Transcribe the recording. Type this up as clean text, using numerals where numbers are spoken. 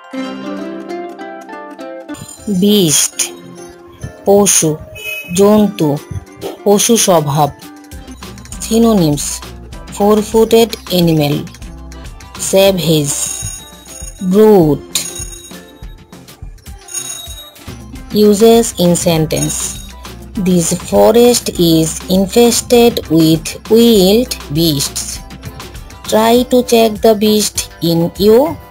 beast, পশু, জন্তু, পশু স্বভাব। Synonyms: four-footed animal, savage, brute. Uses in sentence: this forest is infested with wild beasts. Try to check the beast in your